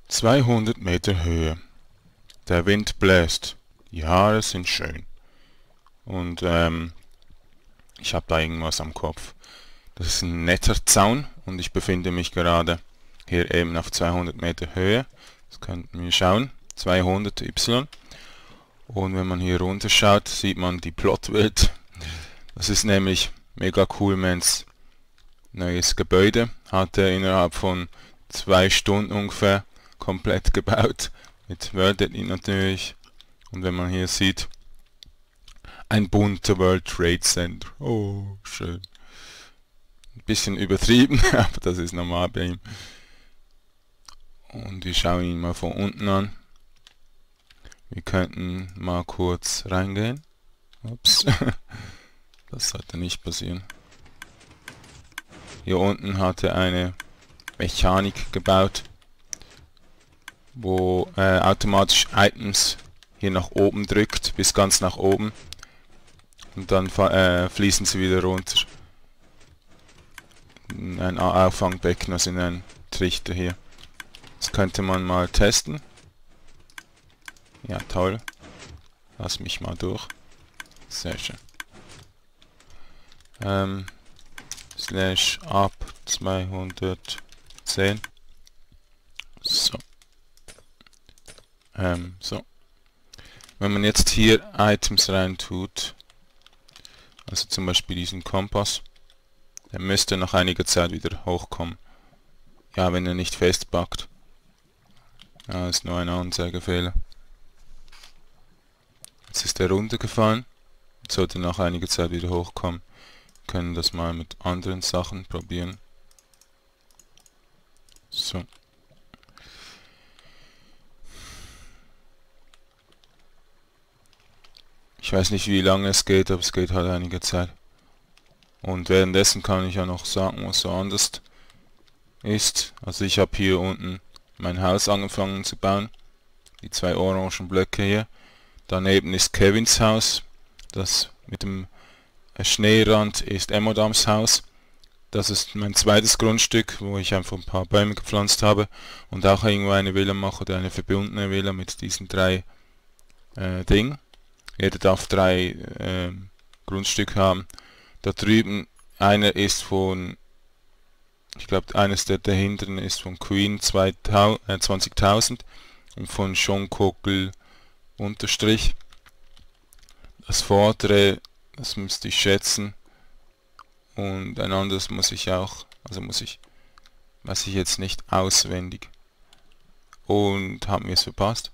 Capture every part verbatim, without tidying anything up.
zweihundert Meter Höhe. Der Wind bläst. Die Haare sind schön. Und ähm, ich habe da irgendwas am Kopf. Das ist ein netter Zaun und ich befinde mich gerade hier eben auf zweihundert Meter Höhe. Das könnten wir schauen. zweihundert Y. Und wenn man hier runter schaut, sieht man die Plotwelt. Das ist nämlich mega cool, Mens neues Gebäude. Hat er innerhalb von zwei Stunden ungefähr komplett gebaut. Mit World Edit natürlich. Und wenn man hier sieht, ein bunter World Trade Center. Oh, schön. Ein bisschen übertrieben, aber das ist normal bei ihm. Und wir schauen ihn mal von unten an. Wir könnten mal kurz reingehen. Ups. Das sollte nicht passieren. Hier unten hat er eine Mechanik gebaut, wo äh, automatisch Items hier nach oben drückt, bis ganz nach oben. Und dann äh, fließen sie wieder runter. In ein Auffangbecken, also in einen Trichter hier. Das könnte man mal testen. Ja, toll. Lass mich mal durch. Sehr schön. Ähm, slash up zweihundertzehn. So. Ähm, so. Wenn man jetzt hier Items rein tut, also zum Beispiel diesen Kompass, der müsste nach einiger Zeit wieder hochkommen. Ja, wenn er nicht festpackt. Ja, ist nur ein Anzeigefehler. Jetzt ist er runtergefallen. Jetzt sollte nach einiger Zeit wieder hochkommen. Wir können das mal mit anderen Sachen probieren. So. Ich weiß nicht, wie lange es geht, aber es geht halt einige Zeit. Und währenddessen kann ich ja noch sagen, was so anders ist. Also ich habe hier unten mein Haus angefangen zu bauen. Die zwei orangen Blöcke hier. Daneben ist Kevins Haus. Das mit dem Schneerand ist Emmodams Haus. Das ist mein zweites Grundstück, wo ich einfach ein paar Bäume gepflanzt habe. Und auch irgendwo eine Villa mache oder eine verbundene Villa mit diesen drei äh, Dingen. Jeder darf drei äh, Grundstücke haben. Da drüben, einer ist von, ich glaube eines der dahinten ist von Queen zwanzigtausend und von Sean Kogel unterstrich. Das vordere, das müsste ich schätzen. Und ein anderes muss ich auch, also muss ich, weiß ich jetzt nicht auswendig. Und haben wir es verpasst?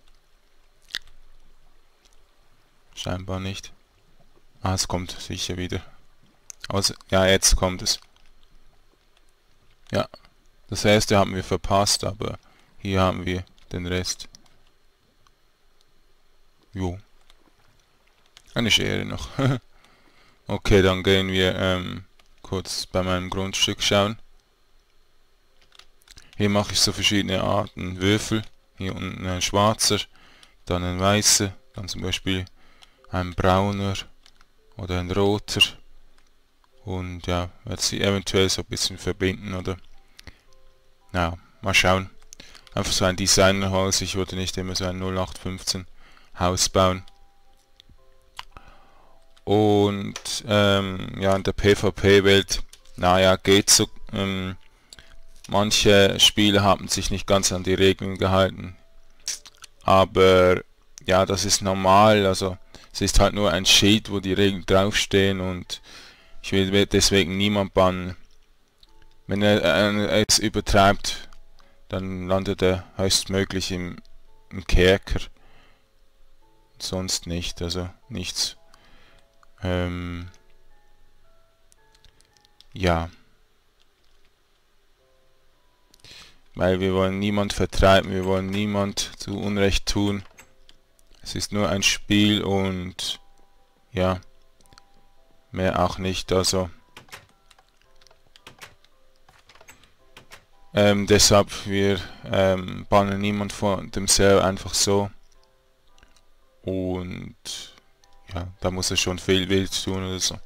Scheinbar nicht. Ah, es kommt sicher wieder. Also, ja, jetzt kommt es. Ja, das erste haben wir verpasst, aber hier haben wir den Rest. Jo. Eine Schere noch. Okay, dann gehen wir ähm, kurz bei meinem Grundstück schauen. Hier mache ich so verschiedene Arten Würfel. Hier unten ein schwarzer, dann ein weißer, dann zum Beispiel ein brauner oder ein roter. Und ja, werde sie eventuell so ein bisschen verbinden oder na, mal schauen. Einfach so ein Designerhaus, ich wollte nicht immer so ein null acht fünfzehn Haus bauen. Und ähm, ja, in der PvP-Welt, naja, geht so. Ähm, manche Spieler haben sich nicht ganz an die Regeln gehalten. Aber ja, das ist normal, also es ist halt nur ein Schild, wo die Regeln draufstehen und ich will deswegen niemand bannen. Wenn er, er es übertreibt, dann landet er höchstmöglich im, im Kerker. Sonst nicht, also nichts. Ähm, ja. Weil wir wollen niemand vertreiben, wir wollen niemand zu Unrecht tun. Es ist nur ein Spiel und ja, mehr auch nicht, also ähm, deshalb wir ähm, bannen niemand von dem Server einfach so und ja, da muss er schon viel wild tun oder so.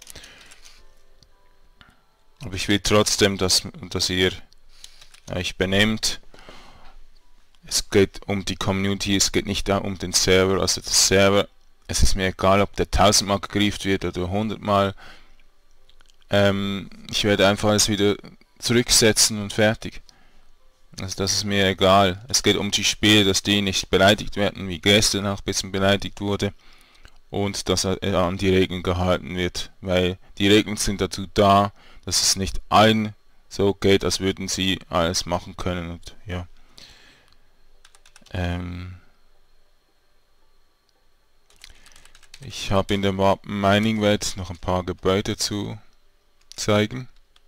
Aber ich will trotzdem, dass, dass ihr euch benehmt Es geht um die Community, es geht nicht um den Server. Also der Server, es ist mir egal, ob der tausendmal gegrieft wird oder hundertmal. Ähm, ich werde einfach alles wieder zurücksetzen und fertig. Also das ist mir egal. Es geht um die Spiele, dass die nicht beleidigt werden, wie gestern auch ein bisschen beleidigt wurde. Und dass er an die Regeln gehalten wird. Weil die Regeln sind dazu da, dass es nicht allen so geht, als würden sie alles machen können. Und ja. Ähm ich habe in der Mining Welt noch ein paar Gebäude zu zeigen.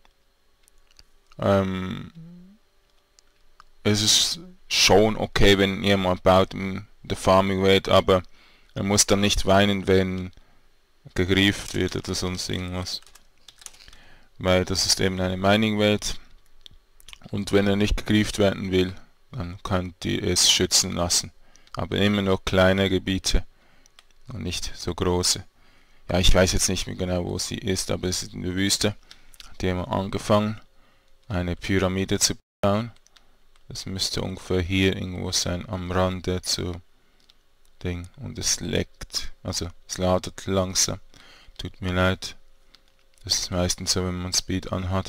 Ähm es ist schon okay, wenn jemand baut in der Farming Welt, aber er muss dann nicht weinen, wenn gegrieft wird oder sonst irgendwas. Weil das ist eben eine Mining Welt. Und wenn er nicht gegrieft werden will, dann könnt ihr es schützen lassen. Aber immer noch kleine Gebiete und nicht so große. Ja, ich weiß jetzt nicht mehr genau, wo sie ist, aber es ist in der Wüste. Hat jemand angefangen, eine Pyramide zu bauen. Das müsste ungefähr hier irgendwo sein, am Rande zu Ding. Und es leckt, also es ladet langsam. Tut mir leid. Das ist meistens so, wenn man Speed anhat.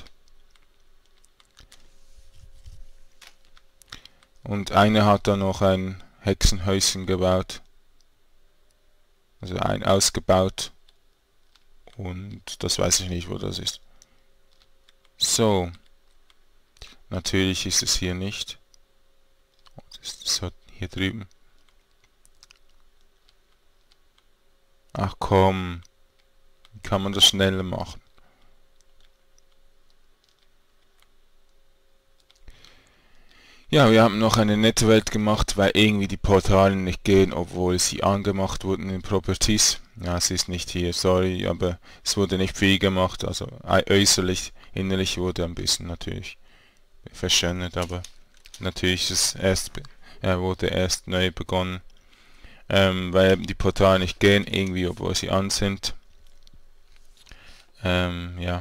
Und einer hat dann noch ein Hexenhäuschen gebaut. Also ein ausgebaut. Und das weiß ich nicht, wo das ist. So. Natürlich ist es hier nicht. Das ist so hier drüben. Ach komm. Wie kann man das schneller machen? Ja, wir haben noch eine nette Welt gemacht, weil irgendwie die Portale nicht gehen, obwohl sie angemacht wurden in Properties. Ja, es ist nicht hier, sorry, aber es wurde nicht viel gemacht, also äußerlich, innerlich wurde ein bisschen natürlich verschönert, aber natürlich ist es erst, ja, wurde erst neu begonnen, ähm, weil die Portale nicht gehen, irgendwie, obwohl sie an sind. Ähm, ja.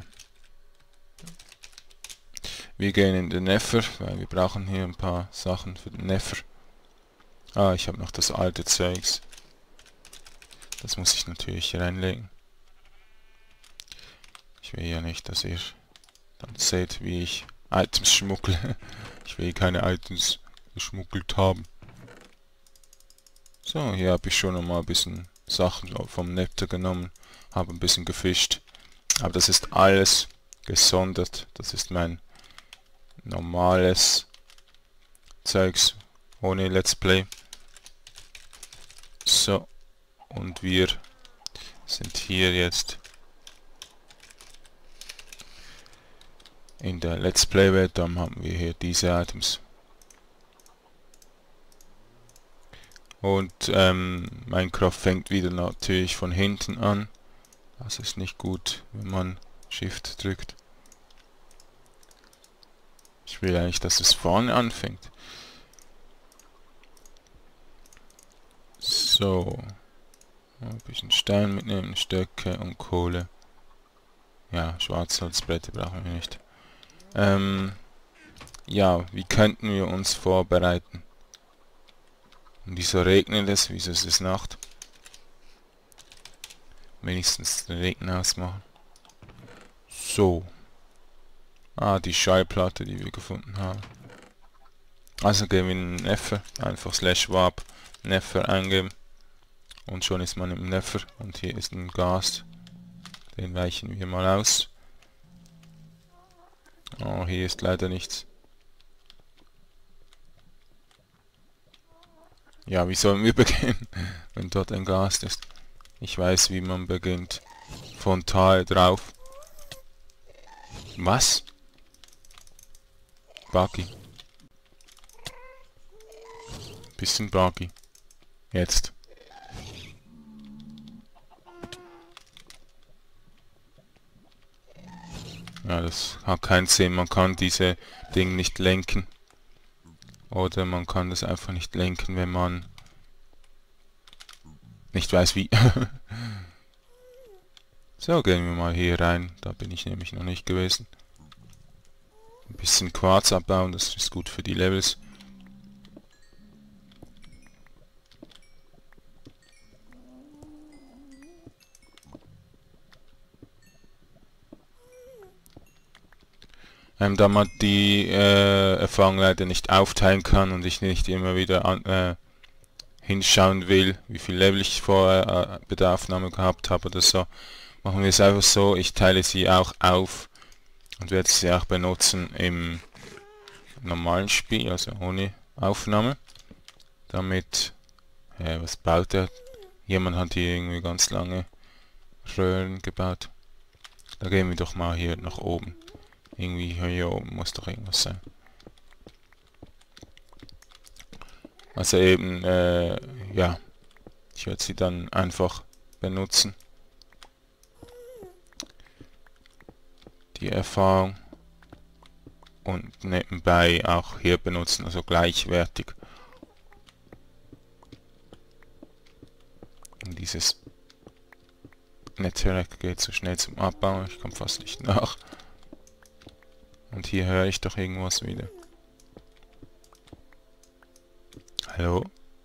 Wir gehen in den Nether, weil wir brauchen hier ein paar Sachen für den Nether. Ah, ich habe noch das alte Zeugs. Das muss ich natürlich reinlegen. Ich will ja nicht, dass ihr dann seht, wie ich Items schmuggle. Ich will keine Items geschmuggelt haben. So, hier habe ich schon nochmal ein bisschen Sachen vom Nether genommen. Habe ein bisschen gefischt. Aber das ist alles gesondert. Das ist mein normales Zeugs ohne Let's Play. So, und wir sind hier jetzt in der Let's Play Welt. Dann haben wir hier diese Items. Und ähm, Minecraft fängt wieder natürlich von hinten an. Das ist nicht gut, wenn man Shift drückt. Ich will eigentlich, dass es vorne anfängt. So. Ein bisschen Stein mitnehmen, Stöcke und Kohle. Ja, Schwarzholzbretter brauchen wir nicht. Ähm, ja, wie könnten wir uns vorbereiten? Und wieso regnet es? Wieso ist es Nacht? Wenigstens den Regen ausmachen. So. Ah, die Schallplatte, die wir gefunden haben. Also gehen wir in den Nether, einfach slash warp Nether eingeben. Und schon ist man im Nether. Und hier ist ein Gas. Den weichen wir mal aus. Oh, hier ist leider nichts. Ja, wie sollen wir beginnen, wenn dort ein Gas ist? Ich weiß, wie man beginnt. Frontal drauf. Was? Buggy. Bisschen buggy. Jetzt. Ja, das hat keinen Sinn. Man kann diese Dinge nicht lenken. Oder man kann das einfach nicht lenken, wenn man nicht weiß wie. So, gehen wir mal hier rein. Da bin ich nämlich noch nicht gewesen. Ein bisschen Quarz abbauen, das ist gut für die Levels. Ähm, da man die äh, Erfahrung leider nicht aufteilen kann und ich nicht immer wieder an, äh, hinschauen will, wie viel Level ich vorher äh, bei der Aufnahme gehabt habe oder so, machen wir es einfach so, ich teile sie auch auf und werde sie auch benutzen im normalen Spiel, also ohne Aufnahme, damit, äh, was baut er? Jemand hat hier irgendwie ganz lange Röhren gebaut. Da gehen wir doch mal hier nach oben. Irgendwie hier oben muss doch irgendwas sein. Also eben, äh, ja, ich werde sie dann einfach benutzen. Die Erfahrung. Und nebenbei auch hier benutzen, also gleichwertig. Und dieses Netzwerk geht so schnell zum Abbau, ich komme fast nicht nach. Und hier höre ich doch irgendwas wieder. Hallo?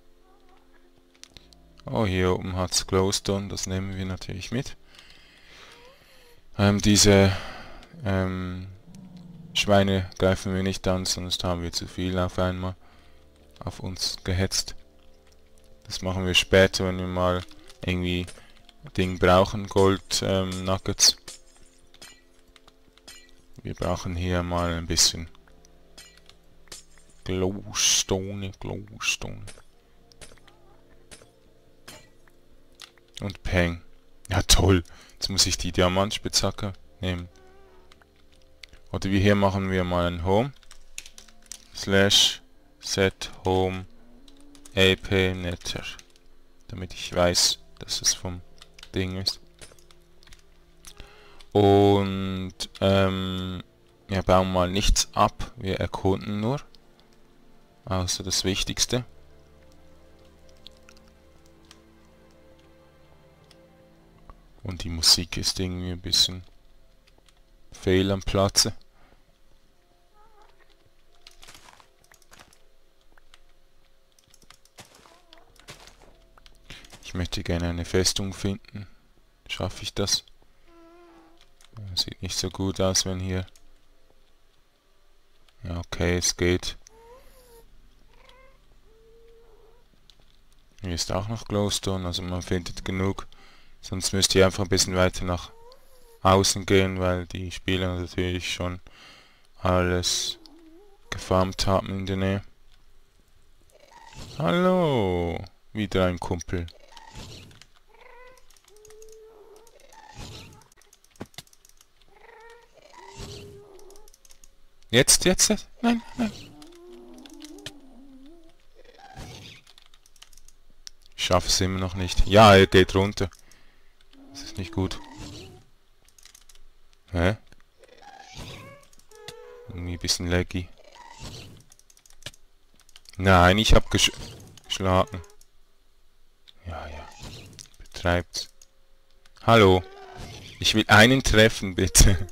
Oh, hier oben hat es Glowstone, das nehmen wir natürlich mit. Ähm, diese ähm, Schweine greifen wir nicht an, sonst haben wir zu viel auf einmal auf uns gehetzt. Das machen wir später, wenn wir mal irgendwie Ding brauchen, Gold ähm, Nuggets. Wir brauchen hier mal ein bisschen Glowstone, Glowstone. Und Peng. Ja toll, jetzt muss ich die Diamantspitzhacke nehmen. Oder wie hier machen wir mal ein Home. Slash set home ap nether. Damit ich weiß, dass es vom Ding ist. Und ähm, wir bauen mal nichts ab, wir erkunden nur. Außer das Wichtigste. Und die Musik ist irgendwie ein bisschen fehl am Platze. Ich möchte gerne eine Festung finden. Schaffe ich das? Sieht nicht so gut aus, wenn hier... Ja, okay, es geht. Hier ist auch noch Glowstone, also man findet genug. Sonst müsst ihr einfach ein bisschen weiter nach außen gehen, weil die Spieler natürlich schon alles gefarmt haben in der Nähe. Hallo! Wieder ein Kumpel. Jetzt, jetzt, jetzt? Nein, nein. Ich schaffe es immer noch nicht. Ja, er geht runter. Das ist nicht gut. Hä? Irgendwie ein bisschen laggy. Nein, ich habe gesch geschlagen. Ja, ja. Betreibt's. Hallo. Ich will einen treffen, bitte.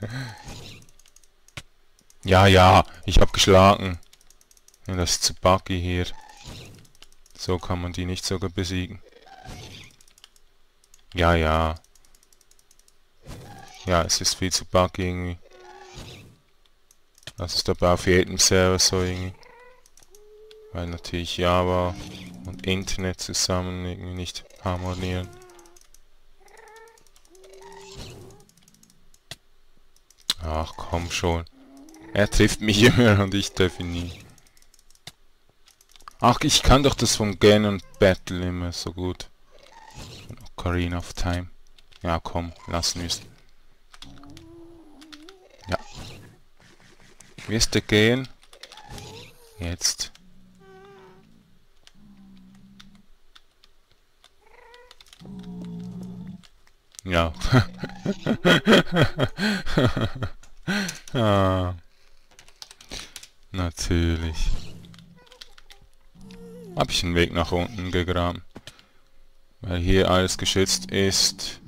Ja, ja. Ich habe geschlagen. Ja, das ist zu buggy hier. So kann man die nicht sogar besiegen. Ja, ja. Ja, es ist viel zu buggy irgendwie. Das ist aber auf jedem Server so irgendwie. Weil natürlich Java und Internet zusammen irgendwie nicht harmonieren. Ach komm schon. Er trifft mich immer und ich treffe ihn nie. Ach, ich kann doch das von Ganon Battle immer so gut. Von Ocarina of Time. Ja komm, lassen wir es. Ja. Wirst du gehen? Jetzt. Ja. Ah. Natürlich. Habe ich einen Weg nach unten gegraben. Weil hier alles geschützt ist.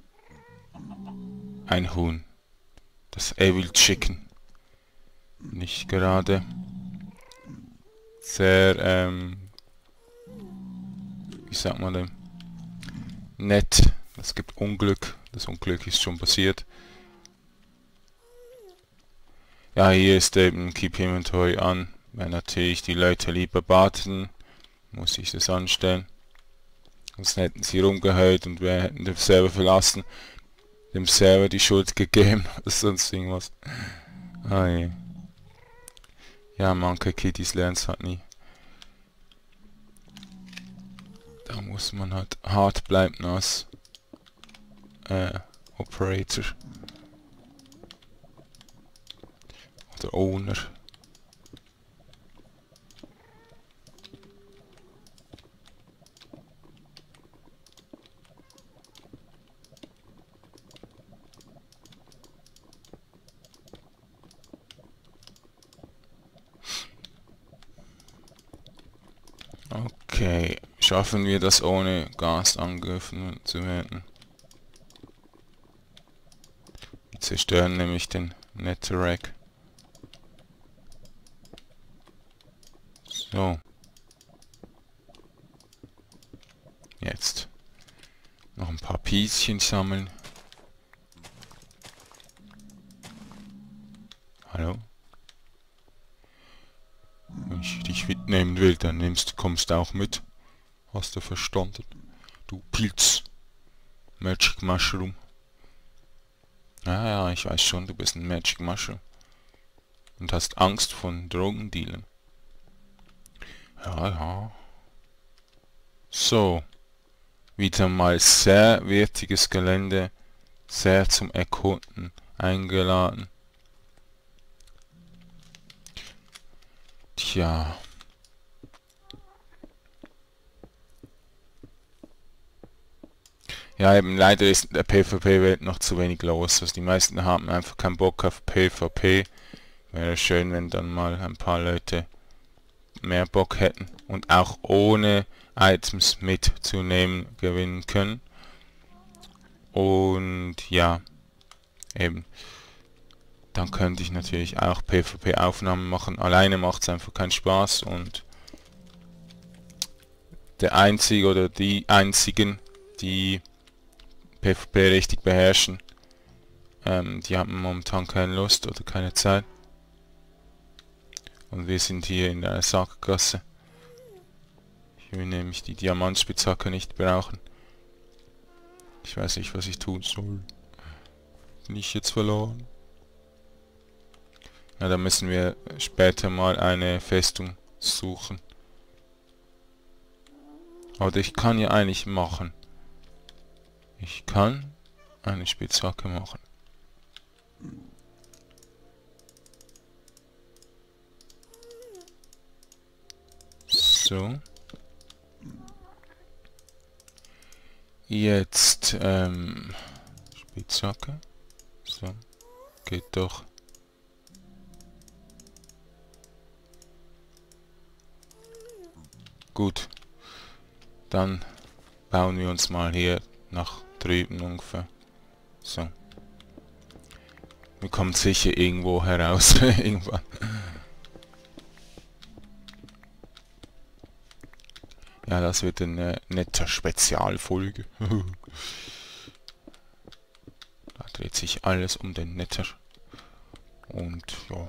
Ein Huhn. Das Evil Chicken. Nicht gerade sehr, ähm, wie sagt man denn? Nett. Es gibt Unglück. Das Unglück ist schon passiert. Ja, hier ist eben Keep Inventory an. Wenn natürlich die Leute lieber warten, muss ich das anstellen. Sonst hätten sie rumgeheult und wir hätten den Server verlassen, dem Server die Schuld gegeben oder sonst irgendwas. Ah je. Ja, manche Kitties lernen es halt nie. Da muss man halt hart bleiben als äh, Operator. Oder Owner. Okay, schaffen wir das ohne Gas angegriffen zu werden? Wir zerstören nämlich den Netherrack. So. Jetzt noch ein paar Pieschen sammeln. Hallo? Wenn ich dich mitnehmen will, dann nimmst, kommst du auch mit. Hast du verstanden? Du Pilz. Magic Mushroom. Ja, ja, ich weiß schon, du bist ein Magic Mushroom. Und hast Angst von Drogendealen. Ja, ja. So. Wieder mal sehr wertiges Gelände. Sehr zum Erkunden eingeladen. Tja. Ja, eben leider ist in der PvP-Welt noch zu wenig los. Also die meisten haben einfach keinen Bock auf PvP. Wäre schön, wenn dann mal ein paar Leute mehr Bock hätten und auch ohne Items mitzunehmen gewinnen können. Und ja, eben. Dann könnte ich natürlich auch PvP-Aufnahmen machen. Alleine macht es einfach keinen Spaß und der Einzige oder die Einzigen, die PvP richtig beherrschen, ähm, die haben momentan keine Lust oder keine Zeit. Und wir sind hier in der Sackgasse. Ich will nämlich die Diamantspitzhacke nicht brauchen. Ich weiß nicht, was ich tun soll. Bin ich jetzt verloren? Ja, da müssen wir später mal eine Festung suchen. Aber ich kann ja eigentlich machen. Ich kann eine Spitzhacke machen. So. Jetzt, ähm, Spitzhacke. So. Geht doch. Gut. Dann bauen wir uns mal hier nach drüben ungefähr. So. Wir kommen sicher irgendwo heraus. Irgendwann. Ja, das wird eine nette Spezialfolge. Da dreht sich alles um den Nether. Und ja.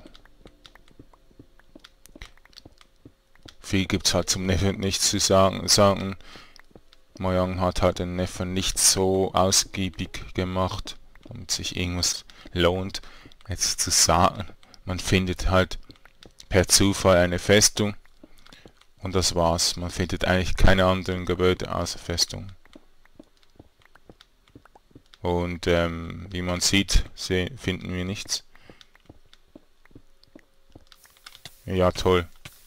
Viel gibt's halt zum Nether nichts zu sagen. sagen. Mojang hat halt den Nether nicht so ausgiebig gemacht, damit sich irgendwas lohnt. Jetzt zu sagen, man findet halt per Zufall eine Festung. Und das war's. Man findet eigentlich keine anderen Gebäude außer Festung. Und ähm, wie man sieht, finden wir nichts. Ja, toll.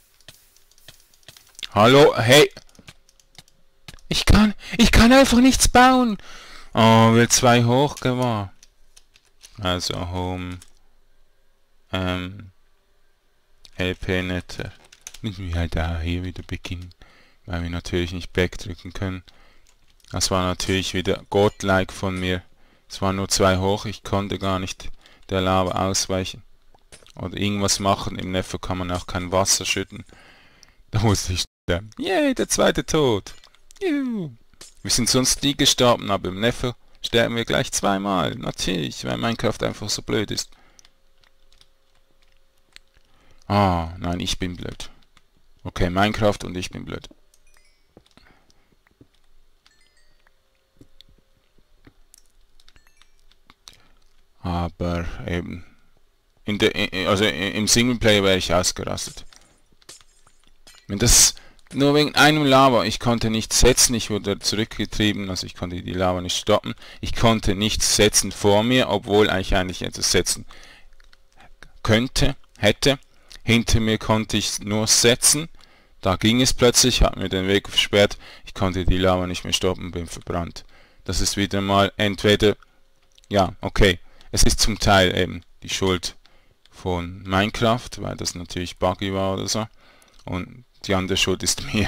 Hallo, hey! Ich kann, ich kann einfach nichts bauen! Oh, wird zwei hoch gewahr. Also Home ähm, L P Nether. Müssen wir halt da hier wieder beginnen, weil wir natürlich nicht backdrücken können. Das war natürlich wieder godlike von mir. Es waren nur zwei hoch, ich konnte gar nicht der Lava ausweichen. Oder irgendwas machen, im Nether kann man auch kein Wasser schütten. Da musste ich sterben. Yay, der zweite Tod. Juhu. Wir sind sonst nie gestorben, aber im Nether sterben wir gleich zweimal. Natürlich, weil Minecraft einfach so blöd ist. Ah, nein, ich bin blöd. Okay, Minecraft und ich bin blöd. Aber eben, in der, also im Singleplayer wäre ich ausgerastet. Wenn das nur wegen einem Lava, ich konnte nichts setzen, ich wurde zurückgetrieben, also ich konnte die Lava nicht stoppen. Ich konnte nichts setzen vor mir, obwohl ich eigentlich etwas setzen könnte, hätte. Hinter mir konnte ich nur setzen. Da ging es plötzlich, hat mir den Weg versperrt. Ich konnte die Lava nicht mehr stoppen, bin verbrannt. Das ist wieder mal entweder, ja, okay, es ist zum Teil eben die Schuld von Minecraft, weil das natürlich buggy war oder so. Und die andere Schuld ist mir.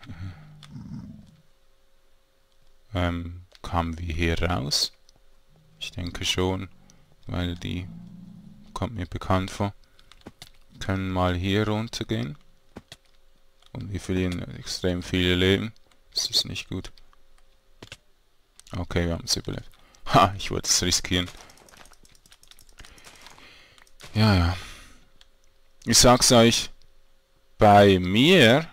ähm, kamen wir hier raus? Ich denke schon, weil die kommt mir bekannt vor. Können mal hier runter gehen. Und wir verlieren extrem viele Leben. Das ist nicht gut. Okay, wir haben es überlebt. Ha, ich wollte es riskieren. Ja, ja. Ich sag's euch, bei mir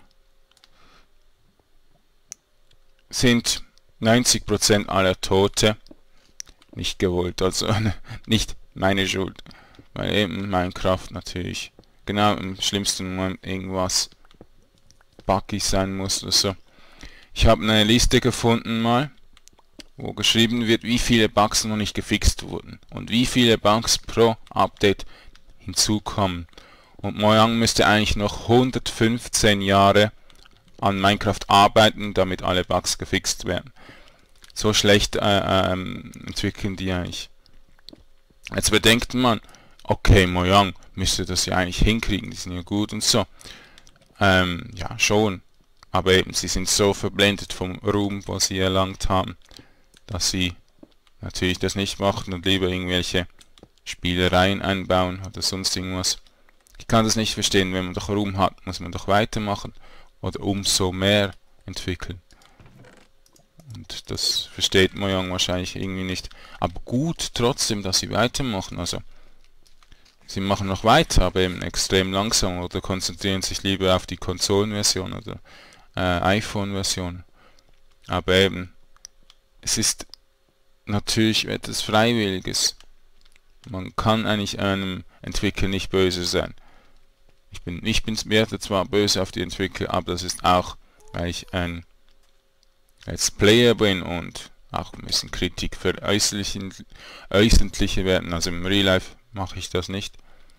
sind neunzig Prozent aller Tote nicht gewollt, also nicht meine Schuld. Weil eben Minecraft natürlich genau im schlimmsten Moment irgendwas buggy sein muss oder so. Ich habe eine Liste gefunden mal, wo geschrieben wird, wie viele Bugs noch nicht gefixt wurden und wie viele Bugs pro Update hinzukommen. Und Mojang müsste eigentlich noch hundertfünfzehn Jahre an Minecraft arbeiten, damit alle Bugs gefixt werden. So schlecht äh, ähm, entwickeln die eigentlich. Jetzt bedenkt man, okay, Mojang müsste das ja eigentlich hinkriegen, die sind ja gut und so. Ähm, ja, schon. Aber eben, sie sind so verblendet vom Ruhm, was sie erlangt haben, dass sie natürlich das nicht machen und lieber irgendwelche Spielereien einbauen oder sonst irgendwas. Ich kann das nicht verstehen, wenn man doch Ruhm hat, muss man doch weitermachen oder umso mehr entwickeln. Und das versteht Mojang wahrscheinlich irgendwie nicht. Aber gut trotzdem, dass sie weitermachen. Also sie machen noch weiter, aber eben extrem langsam oder konzentrieren sich lieber auf die Konsolenversion oder äh, iPhone-Version. Aber eben, es ist natürlich etwas Freiwilliges. Man kann eigentlich einem Entwickler nicht böse sein. Ich bin, ich bin werde zwar böse auf die Entwickler, aber das ist auch, weil ich ein Let's Player bin und auch ein bisschen Kritik für öffentliche werden. Also im Real Life mache ich das nicht.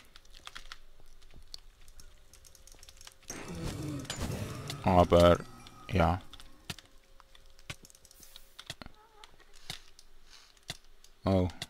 Aber ja. Oh,